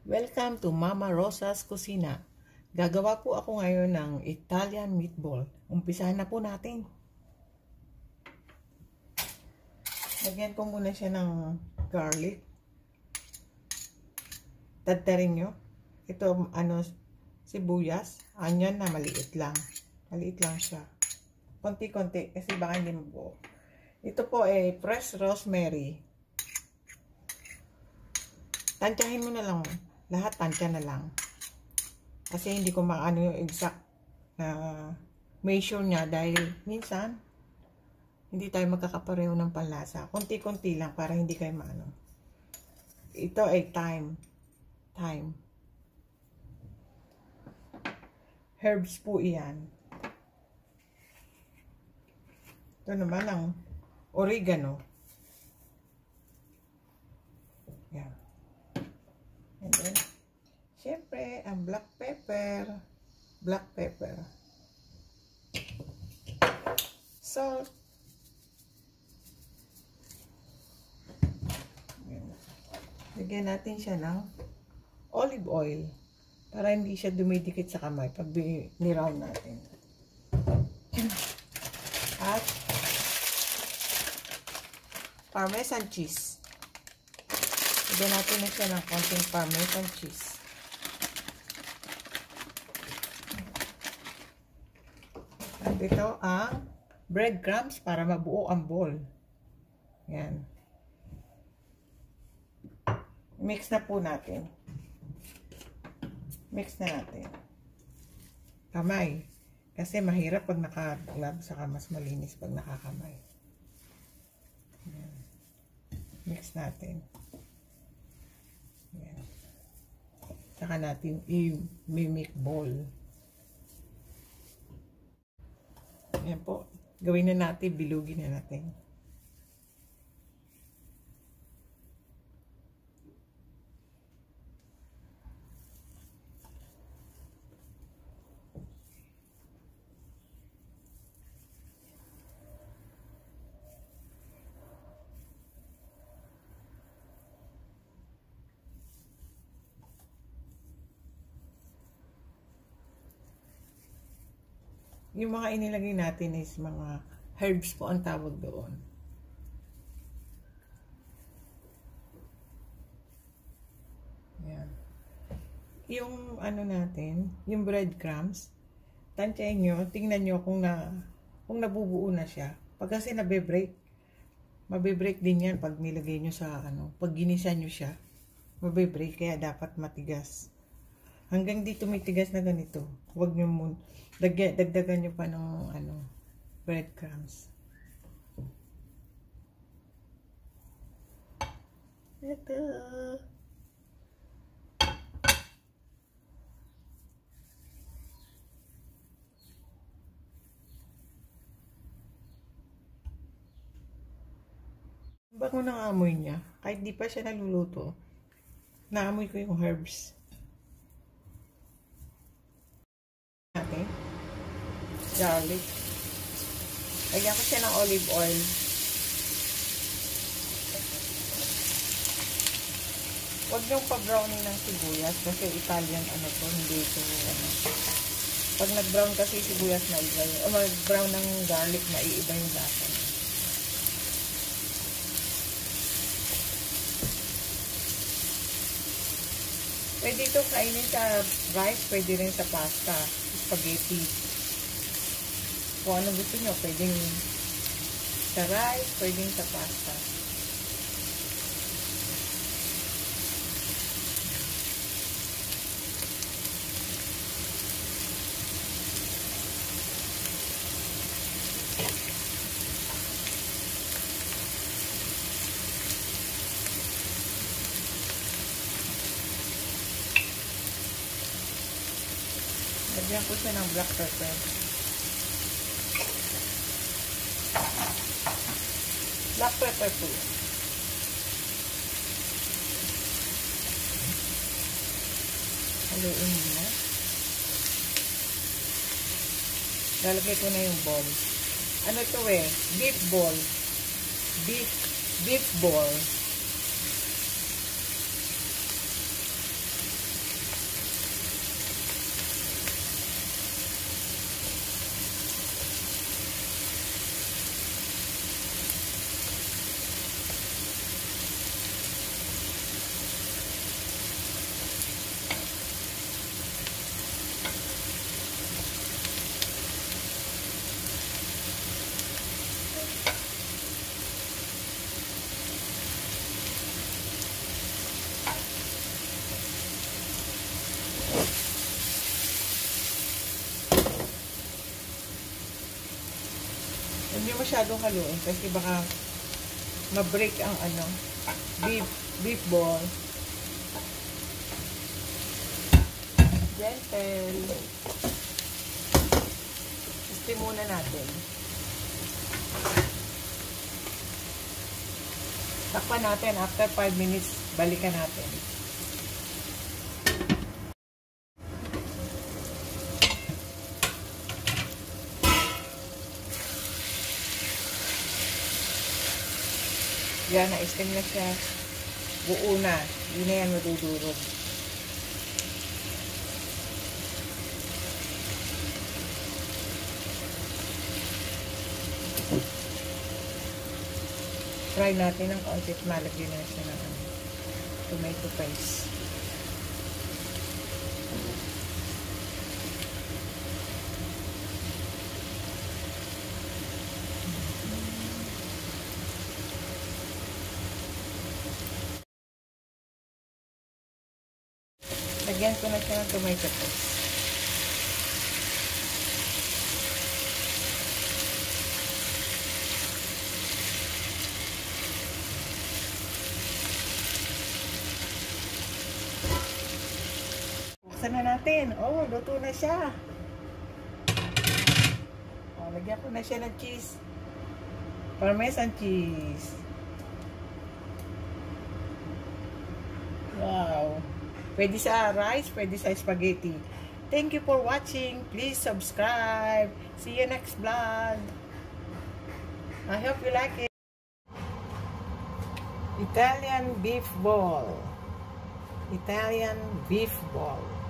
Welcome to Mama Rosa's Kusina. Gagawa po ako ngayon ng Italian meatball. Umpisahan na po natin. Lagyan ko muna siya ng garlic. Tadtarin nyo. Ito, sibuyas. Onion na maliit lang. Maliit lang siya. Konti-konti kasi baka hindi mabuo. Ito po ay fresh rosemary. Tansyahin mo na lang. Lahat tansya na lang. Kasi hindi ko maano yung exact na measure niya dahil minsan hindi tayo magkakapareho ng panlasa. Konti-konti lang para hindi kayo maano. Ito ay thyme. Herbs po iyan. Ito naman ang oregano. Yan. And then, syempre, ang black pepper. Salt. Lagyan natin siya ng olive oil para hindi siya dumidikit sa kamay pag ni-round natin. At parmesan cheese. Lagyan natin na siya ng konting parmesan cheese. At ito ang breadcrumbs para mabuo ang ball. Yan. Mix na po natin. Mix na natin. Kamay. Kasi mahirap pag naka-glove, saka mas malinis pag nakakamay. Yan. Mix natin. Yan. Saka natin i-mimic ball. Yan po. Gawin na natin, bilugin na natin. Yung mga inilagay natin is mga herbs po ang tawag doon. Yan. Yung natin, yung breadcrumbs, tansyahin nyo, tingnan nyo kung nabubuo na siya. Pag kasi mabe-break din yan pag nilagay nyo sa pag ginisa nyo siya, mabe-break, kaya dapat matigas. Hanggang dito may tigas na ganito. Huwag nyo muna. Dagdagan nyo pa ng breadcrumbs. Ito. Bango ng amoy niya. Kahit di pa siya naluluto, naamoy ko yung herbs. Garlic. Lagyan ko siya ng olive oil. Huwag niyong pa-browning ng sibuyas kasi Italian to, hindi ito Pag nag-brown kasi sibuyas na iba yun. O mag-brown ng garlic na iiba yung lasa niya. Pwede ito kainin sa rice, pwede rin sa pasta, spaghetti. Kung ano gusto nyo, pwedeng sa rice, pwedeng sa pasta. Lagyan ko siya ng black pepper. Black pepper po. Haluin mo na. Lalagay ko na yung ball. Ano ito beef ball. Beef ball. Hindi masyadong haluin kasi baka ma-break ang ano, beef ball. Gentle. Steam muna natin. Takpan natin. After 5 minutes, balikan natin. Yan, na-steam na siya. Buo na. Hindi na yan madudurog. Try natin ng kaunti at malagyan na siya ng tomato paste. Lagyan ko na siya ng tomato paste. Buksan na natin. Oh, luto na siya. Oh, lagyan ko na siya ng cheese. Parmesan cheese. Wow. Pwede sa rice, pwede sa spaghetti. Thank you for watching. Please subscribe. See you next vlog. I hope you like it. Italian beef ball. Italian beef ball.